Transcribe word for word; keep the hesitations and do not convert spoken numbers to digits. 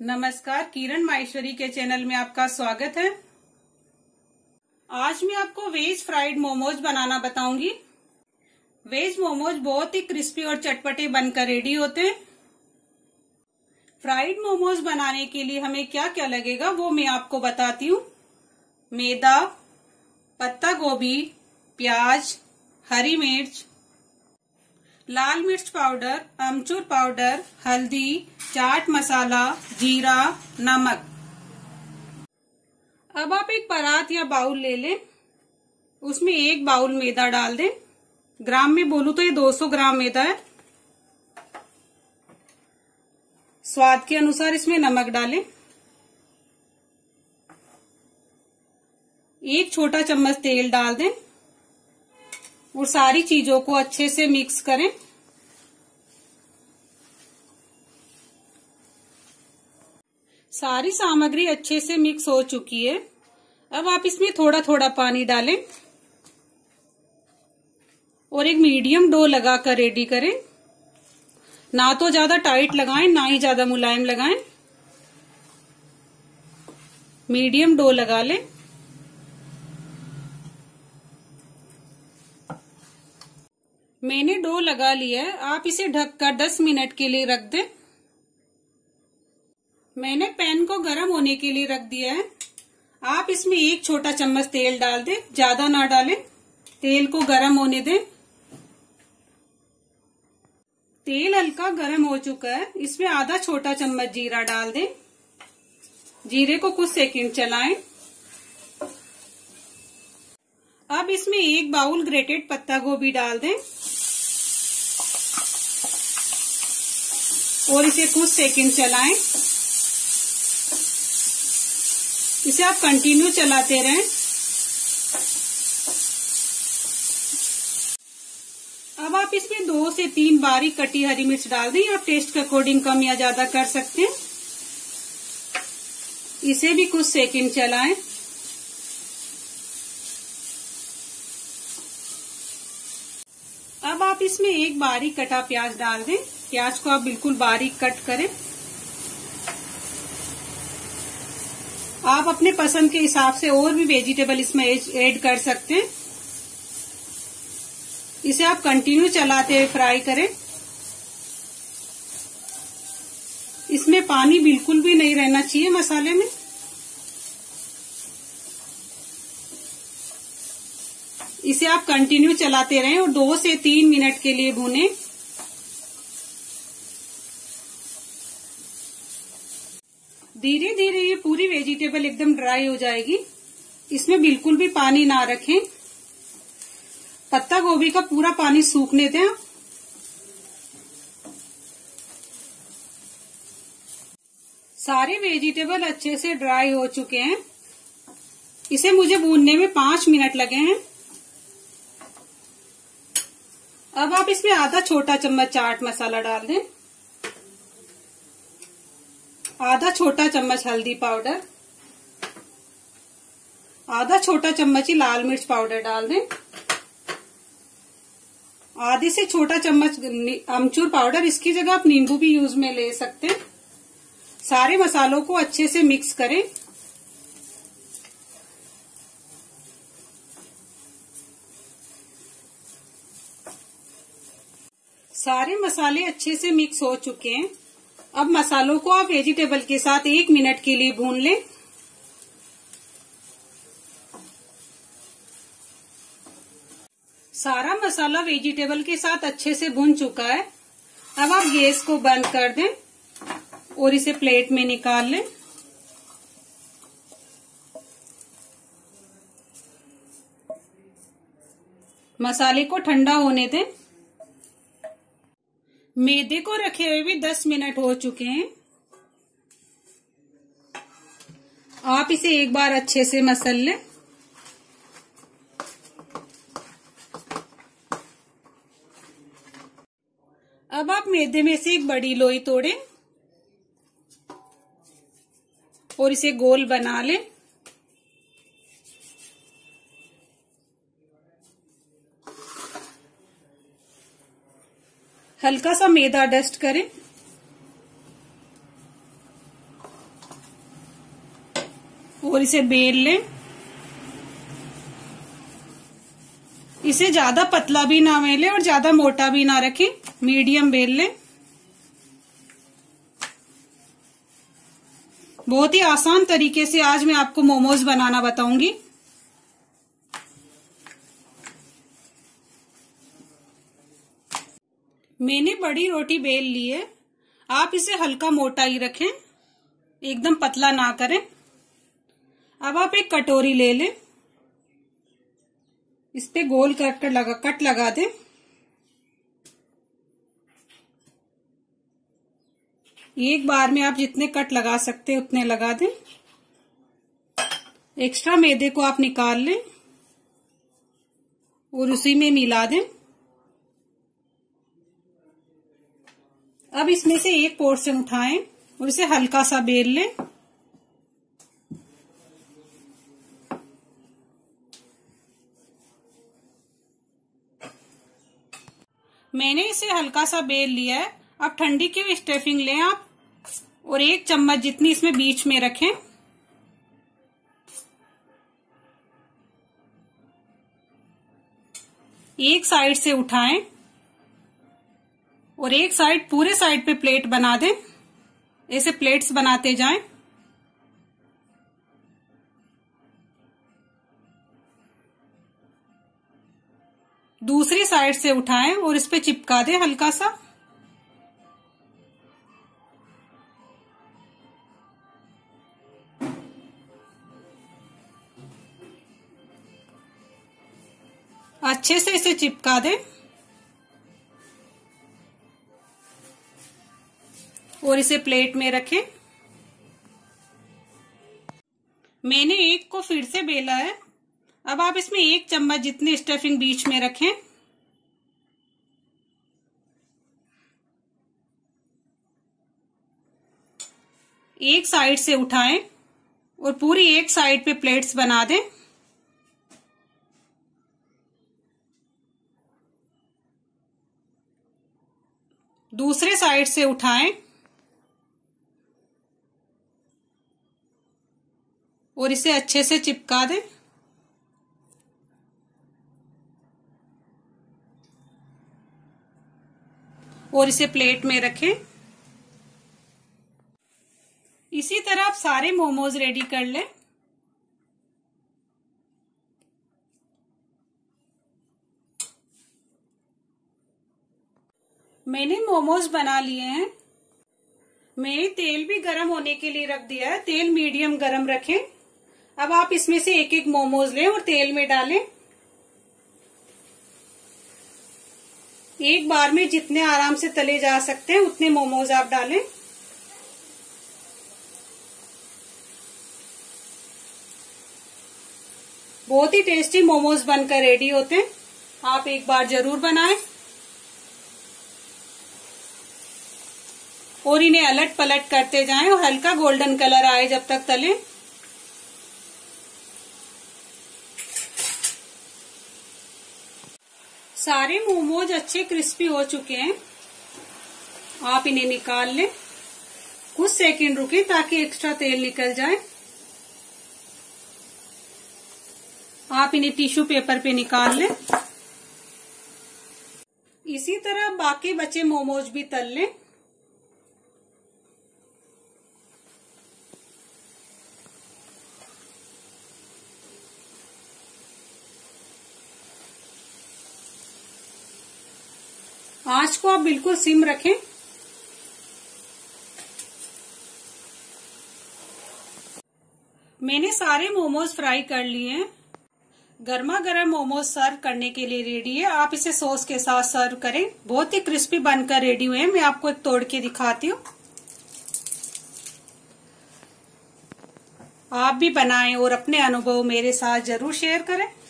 नमस्कार, किरण माहेश्वरी के चैनल में आपका स्वागत है। आज मैं आपको वेज फ्राइड मोमोज बनाना बताऊंगी। वेज मोमोज बहुत ही क्रिस्पी और चटपटे बनकर रेडी होते हैं। फ्राइड मोमोज बनाने के लिए हमें क्या क्या लगेगा वो मैं आपको बताती हूँ। मैदा, पत्ता गोभी, प्याज, हरी मिर्च, लाल मिर्च पाउडर, अमचूर पाउडर, हल्दी, चाट मसाला, जीरा, नमक। अब आप एक परात या बाउल ले लें, उसमें एक बाउल मैदा डाल दें। ग्राम में बोलूं तो ये दो सौ ग्राम मैदा है। स्वाद के अनुसार इसमें नमक डालें। एक छोटा चम्मच तेल डाल दें और सारी चीजों को अच्छे से मिक्स करें। सारी सामग्री अच्छे से मिक्स हो चुकी है। अब आप इसमें थोड़ा थोड़ा पानी डालें और एक मीडियम डो लगाकर रेडी करें। ना तो ज्यादा टाइट लगाएं, ना ही ज्यादा मुलायम लगाएं। मीडियम डो लगा लें। मैंने डो लगा लिया है। आप इसे ढककर दस मिनट के लिए रख दें। मैंने पैन को गर्म होने के लिए रख दिया है। आप इसमें एक छोटा चम्मच तेल डाल दें, ज्यादा ना डालें। तेल को गर्म होने दें। तेल हल्का गर्म हो चुका है। इसमें आधा छोटा चम्मच जीरा डाल दें। जीरे को कुछ सेकंड चलाएं। अब इसमें एक बाउल ग्रेटेड पत्ता गोभी डाल दें और इसे कुछ सेकंड चलाएं। इसे आप कंटिन्यू चलाते रहें। अब आप इसमें दो से तीन बारीक कटी हरी मिर्च डाल दें। आप टेस्ट के अकॉर्डिंग कम या ज्यादा कर सकते हैं। इसे भी कुछ सेकंड चलाएं। अब आप इसमें एक बारीक कटा प्याज डाल दें। प्याज को आप बिल्कुल बारीक कट करें। आप अपने पसंद के हिसाब से और भी वेजिटेबल इसमें ऐड कर सकते हैं। इसे आप कंटिन्यू चलाते हुए फ्राई करें। इसमें पानी बिल्कुल भी नहीं रहना चाहिए मसाले में। इसे आप कंटिन्यू चलाते रहें और दो से तीन मिनट के लिए भूनें। धीरे धीरे ये पूरी वेजिटेबल एकदम ड्राई हो जाएगी। इसमें बिल्कुल भी पानी ना रखें। पत्ता गोभी का पूरा पानी सूखने दें। सारे वेजिटेबल अच्छे से ड्राई हो चुके हैं। इसे मुझे भूनने में पांच मिनट लगे हैं। अब आप इसमें आधा छोटा चम्मच चाट मसाला डाल दें। आधा छोटा चम्मच हल्दी पाउडर, आधा छोटा चम्मच ही लाल मिर्च पाउडर डाल दें। आधे से छोटा चम्मच अमचूर पाउडर, इसकी जगह आप नींबू भी यूज में ले सकते हैं। सारे मसालों को अच्छे से मिक्स करें। सारे मसाले अच्छे से मिक्स हो चुके हैं। अब मसालों को आप वेजिटेबल के साथ एक मिनट के लिए भून लें। सारा मसाला वेजिटेबल के साथ अच्छे से भून चुका है। अब आप गैस को बंद कर दें और इसे प्लेट में निकाल लें। मसाले को ठंडा होने दें। मैदे को रखे हुए भी दस मिनट हो चुके हैं। आप इसे एक बार अच्छे से मसल लें। अब आप मैदे में से एक बड़ी लोई तोड़ें और इसे गोल बना लें। हल्का सा मैदा डस्ट करें। और इसे बेल लें। इसे ज्यादा पतला भी ना बेलें और ज्यादा मोटा भी ना रखें, मीडियम बेल लें। बहुत ही आसान तरीके से आज मैं आपको मोमोज बनाना बताऊंगी। मैंने बड़ी रोटी बेल ली है। आप इसे हल्का मोटा ही रखें, एकदम पतला ना करें। अब आप एक कटोरी ले लें, इस पे गोल कट कर लगा कट लगा दें। एक बार में आप जितने कट लगा सकते हैं उतने लगा दें। एक्स्ट्रा मैदे को आप निकाल लें और उसी में मिला दें। अब इसमें से एक पोर्शन उठाएं और इसे हल्का सा बेल लें। मैंने इसे हल्का सा बेल लिया है। अब ठंडी की हुई स्टफिंग लें आप और एक चम्मच जितनी इसमें बीच में रखें। एक साइड से उठाएं और एक साइड पूरे साइड पे प्लेट बना दें। ऐसे प्लेट्स बनाते जाएं। दूसरी साइड से उठाएं और इस पे चिपका दें हल्का सा। अच्छे से इसे चिपका दें और इसे प्लेट में रखें। मैंने एक को फिर से बेला है। अब आप इसमें एक चम्मच जितनी स्टफिंग बीच में रखें। एक साइड से उठाएं और पूरी एक साइड पे प्लेट्स बना दें। दूसरे साइड से उठाएं और इसे अच्छे से चिपका दें। और इसे प्लेट में रखें। इसी तरह आप सारे मोमोज रेडी कर लें। मैंने मोमोज बना लिए हैं। मैंने तेल भी गरम होने के लिए रख दिया है। तेल मीडियम गरम रखें। अब आप इसमें से एक एक मोमोज लें और तेल में डालें। एक बार में जितने आराम से तले जा सकते हैं उतने मोमोज आप डालें। बहुत ही टेस्टी मोमोज बनकर रेडी होते हैं। आप एक बार जरूर बनाएं और इन्हें अलट पलट करते जाएं और हल्का गोल्डन कलर आए जब तक तलें। सारे मोमोज अच्छे क्रिस्पी हो चुके हैं। आप इन्हें निकाल लें। कुछ सेकंड रुकें ताकि एक्स्ट्रा तेल निकल जाए। आप इन्हें टिश्यू पेपर पे निकाल लें। इसी तरह बाकी बचे मोमोज भी तल लें। आंच को आप बिल्कुल सिम रखें। मैंने सारे मोमोज फ्राई कर लिए हैं। गर्मा गर्म मोमोज सर्व करने के लिए रेडी है। आप इसे सॉस के साथ सर्व करें। बहुत ही क्रिस्पी बनकर रेडी हुए हैं। मैं आपको एक तोड़ के दिखाती हूँ। आप भी बनाएं और अपने अनुभव मेरे साथ जरूर शेयर करें।